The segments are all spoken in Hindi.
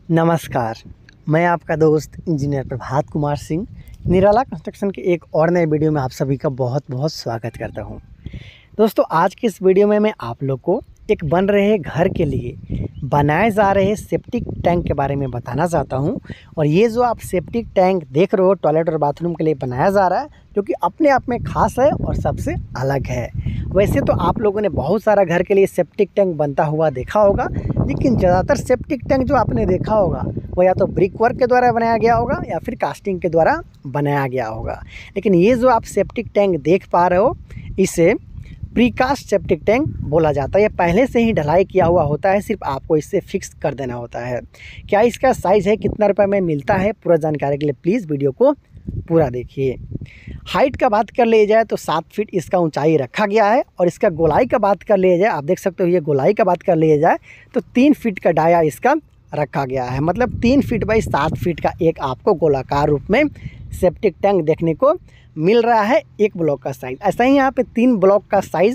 नमस्कार, मैं आपका दोस्त इंजीनियर प्रभात कुमार सिंह निराला कंस्ट्रक्शन के एक और नए वीडियो में आप सभी का बहुत बहुत स्वागत करता हूं। दोस्तों, आज के इस वीडियो में मैं आप लोग को एक बन रहे घर के लिए बनाए जा रहे सेप्टिक टैंक के बारे में बताना चाहता हूं। और ये जो आप सेप्टिक टैंक देख रहे हो टॉयलेट और बाथरूम के लिए बनाया जा रहा है, जो कि अपने आप में खास है और सबसे अलग है। वैसे तो आप लोगों ने बहुत सारा घर के लिए सेप्टिक टैंक बनता हुआ देखा होगा, लेकिन ज़्यादातर सेप्टिक टैंक जो आपने देखा होगा वो या तो ब्रिक वर्क के द्वारा बनाया गया होगा या फिर कास्टिंग के द्वारा बनाया गया होगा। लेकिन ये जो आप सेप्टिक टैंक देख पा रहे हो, इसे प्रीकास्ट सेप्टिक टैंक बोला जाता है। ये पहले से ही ढलाई किया हुआ होता है, सिर्फ आपको इसे फिक्स कर देना होता है। क्या इसका साइज़ है, कितना रुपये में मिलता है, पूरा जानकारी के लिए प्लीज़ वीडियो को पूरा देखिए। हाइट का बात कर लिया जाए तो 7 फीट इसका ऊंचाई रखा गया है। और इसका गोलाई का बात कर लिया जाए, आप देख सकते हो ये गोलाई का बात कर लिया जाए तो 3 फीट का डाया इसका रखा गया है। मतलब 3 फीट बाई 7 फीट का एक आपको गोलाकार रूप में सेप्टिक टैंक देखने को मिल रहा है, एक ब्लॉक का साइज़। ऐसा ही यहाँ पे 3 ब्लॉक का साइज़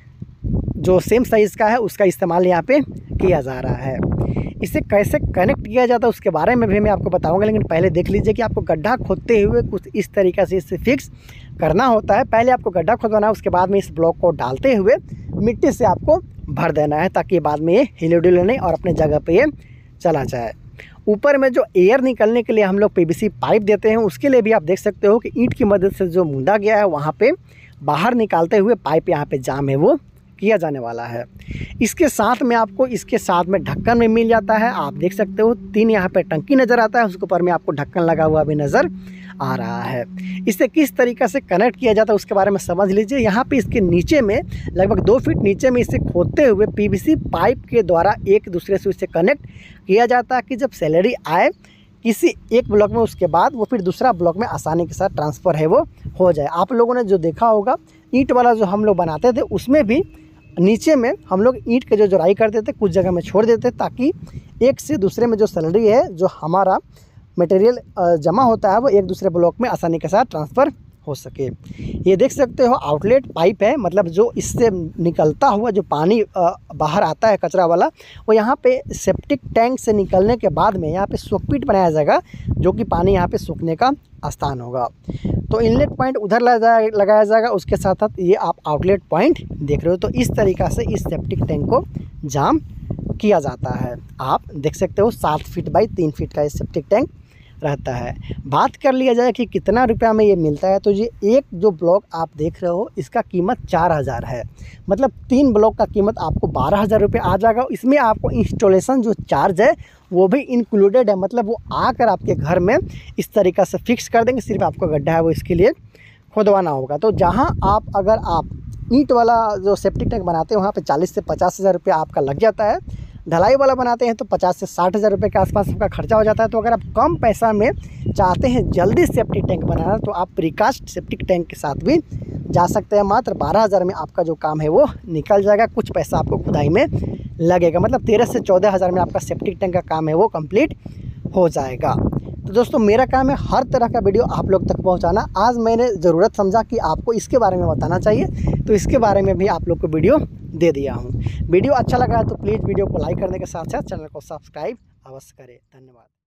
जो सेम साइज़ का है उसका इस्तेमाल यहाँ पे किया जा रहा है। इसे कैसे कनेक्ट किया जाता है उसके बारे में भी मैं आपको बताऊंगा, लेकिन पहले देख लीजिए कि आपको गड्ढा खोदते हुए कुछ इस तरीक़े से इसे फिक्स करना होता है। पहले आपको गड्ढा खोदवाना है, उसके बाद में इस ब्लॉक को डालते हुए मिट्टी से आपको भर देना है, ताकि बाद में ये हिले डुले नहीं और अपने जगह पे ये चला जाए। ऊपर में जो एयर निकलने के लिए हम लोग पीवीसी पाइप देते हैं, उसके लिए भी आप देख सकते हो कि ईंट की मदद से जो मुंदा गया है वहाँ पे बाहर निकालते हुए पाइप यहाँ पे जाम है वो किया जाने वाला है। इसके साथ में आपको इसके साथ में ढक्कन में मिल जाता है। आप देख सकते हो 3 यहाँ पे टंकी नज़र आता है, उसके ऊपर में आपको ढक्कन लगा हुआ भी नज़र आ रहा है। इसे किस तरीक़े से कनेक्ट किया जाता है उसके बारे में समझ लीजिए। यहाँ पे इसके नीचे में लगभग 2 फीट नीचे में इसे खोदते हुए पीवीसी पाइप के द्वारा एक दूसरे से इसे कनेक्ट किया जाता है कि जब सैलरी आए किसी एक ब्लॉक में, उसके बाद वो फिर दूसरा ब्लॉक में आसानी के साथ ट्रांसफ़र है वो हो जाए। आप लोगों ने जो देखा होगा ईंट वाला जो हम लोग बनाते थे, उसमें भी नीचे में हम लोग ईंट के जो जोड़ाई करते थे कुछ जगह में छोड़ देते, ताकि एक से दूसरे में जो सैलरी है, जो हमारा मटेरियल जमा होता है, वो एक दूसरे ब्लॉक में आसानी के साथ ट्रांसफ़र हो सके। ये देख सकते हो आउटलेट पाइप है, मतलब जो इससे निकलता हुआ जो पानी बाहर आता है कचरा वाला, वो यहाँ पे सेप्टिक टैंक से निकलने के बाद में यहाँ पे सोकपिट बनाया जाएगा, जो कि पानी यहाँ पे सूखने का स्थान होगा। तो इनलेट पॉइंट उधर लगाया जाएगा, उसके साथ साथ ये आप आउटलेट पॉइंट देख रहे हो। तो इस तरीक़ा से इस सेप्टिक टैंक को जाम किया जाता है। आप देख सकते हो 7 फीट बाई 3 फीट का ये सेप्टिक टैंक रहता है। बात कर लिया जाए कि कितना रुपया में ये मिलता है, तो ये एक जो ब्लॉक आप देख रहे हो इसका कीमत 4000 है। मतलब 3 ब्लॉक का कीमत आपको 12000 रुपये आ जाएगा। इसमें आपको इंस्टॉलेशन जो चार्ज है वो भी इंक्लूडेड है। मतलब वो आकर आपके घर में इस तरीक़ा से फिक्स कर देंगे, सिर्फ आपका गड्ढा है वो इसके लिए खुदवाना होगा। तो जहाँ अगर आप ईंट वाला जो सेप्टिक टैंक बनाते हैं वहाँ पे 40 से 50 हज़ार रुपये आपका लग जाता है। ढलाई वाला बनाते हैं तो 50 से 60 हज़ार रुपये के आसपास आपका खर्चा हो जाता है। तो अगर आप कम पैसा में चाहते हैं जल्दी सेप्टिक टैंक बनाना, तो आप प्रीकास्ट सेप्टिक टैंक के साथ भी जा सकते हैं। मात्र 12000 में आपका जो काम है वो निकल जाएगा। कुछ पैसा आपको खुदाई में लगेगा, मतलब 13 से 14 हज़ार में आपका सेप्टिक टैंक का काम है वो कंप्लीट हो जाएगा। तो दोस्तों, मेरा काम है हर तरह का वीडियो आप लोग तक पहुंचाना। आज मैंने ज़रूरत समझा कि आपको इसके बारे में बताना चाहिए, तो इसके बारे में भी आप लोग को वीडियो दे दिया हूं। वीडियो अच्छा लगा है तो प्लीज़ वीडियो को लाइक करने के साथ साथ चैनल को सब्सक्राइब अवश्य करें। धन्यवाद।